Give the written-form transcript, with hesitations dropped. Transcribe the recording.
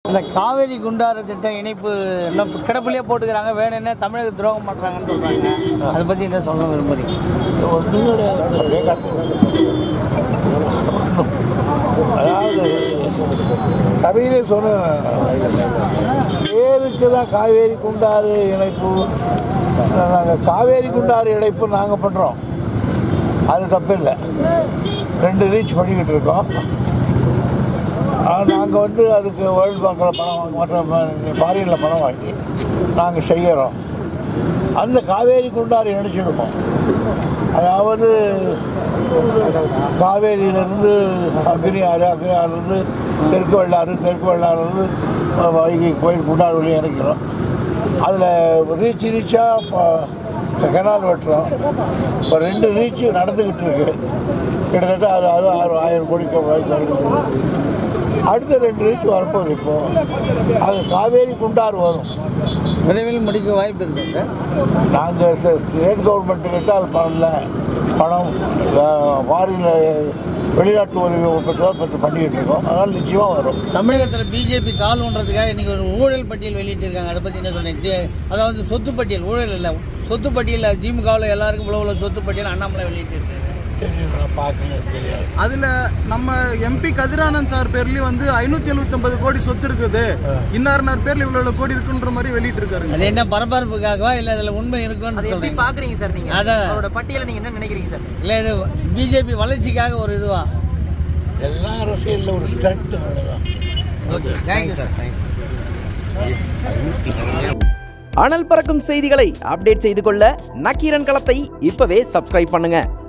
அந்த காவேரி குண்டாறு திட்டம் இணைப்பு இன்னும் கிடப்பிலே போட்டுக்கிறாங்க, வேணும்னே தமிழக துரோகம் பண்ணுறாங்கன்னு சொல்கிறாங்க. அதை பற்றி என்ன சொல்ல விரும்புகிறீங்க? அதாவது சபையிலே சொன்ன பேருக்கு தான் காவேரி குண்டாறு இணைப்பு, நாங்கள் காவேரி குண்டாறு இணைப்பு நாங்கள் பண்ணுறோம், அது தப்பு இல்லை. 2 ரீச் பண்ணிக்கிட்டு இருக்கோம். நாங்கள் அதுக்கு வேர்ல்டு பேங்கில் பணம் மற்ற ஃபாரினில் பணம் வாங்கி நாங்கள் செய்கிறோம். அந்த காவேரி குண்டாறு இணைச்சிடுவோம். அதாவது காவேரியிலேருந்து அக்னி ஆறு, அக்னி ஆறுலேருந்து தெற்கு வெள்ளாறு, தெற்கு வெள்ளாறுலேருந்து வைகை கோயில் குண்டாறு வழி இணைக்கிறோம். அதில் ரீச்சாக கெனால் வெட்டுறோம். இப்போ 2 ரீச்சு நடந்துக்கிட்டு இருக்கு. கிட்டத்தட்ட 1000 கோடிக்கு நடக்குது. அடுத்த 2 ரீச் வரப்போகுது. இப்போது அது காவேரி குண்டாறு வரும். விரைவில் முடிக்க வாய்ப்பு இருக்குது சார். நாங்கள் ஸ்டேட் கவர்மெண்ட்டுக்கிட்ட அது பணம் ஃபாரினில் வெளிநாட்டு உதவி பெற்று பண்ணிக்கிட்டு இருக்கோம். அதனால் நிச்சயமாக வரும். தமிழகத்தில் பிஜேபி கால் ஒன்றதுக்காக இன்றைக்கி ஒரு ஊழல் பட்டியல் வெளியிட்டிருக்காங்க. அதை பற்றி என்ன சொன்னீங்க? அதாவது சொத்து பட்டியல், ஊழல் இல்லை, சொத்து பட்டியலில் திமுகவில் எல்லாருக்கும் இவ்வளோ சொத்து பட்டியல் அண்ணாமலை வெளியிட்டிருக்காங்க. தெரியாது. அதில் நம்ம எம்பி கதிரானந்த் சார் பேர்லேயும் 579 கோடி சொத்து இருக்குது, இன்னார் பேர்ல இவ்வளோ கோடி இருக்குன்ற மாதிரி வெளியிட்டு இருக்காரு. அது என்ன பரபரப்புக்காகவா இல்லை அதில் உண்மை இருக்குன்னு எப்படி பார்க்குறீங்க சார்? நீங்கள் அதோட பட்டியலை நீங்கள் என்ன நினைக்கிறீங்க சார்? இல்லை இது பிஜேபி வளர்ச்சிக்காக ஒரு இதுவா? எல்லா அரசியலில் ஒரு ஸ்டண்ட். அவ்வளோதான். Okay, thank you sir. அனல் பறக்கும் செய்திகளை அப்டேட் செய்து கொள்ள நக்கீரன் களத்தை இப்பவே சப்ஸ்கிரைப் பண்ணுங்க.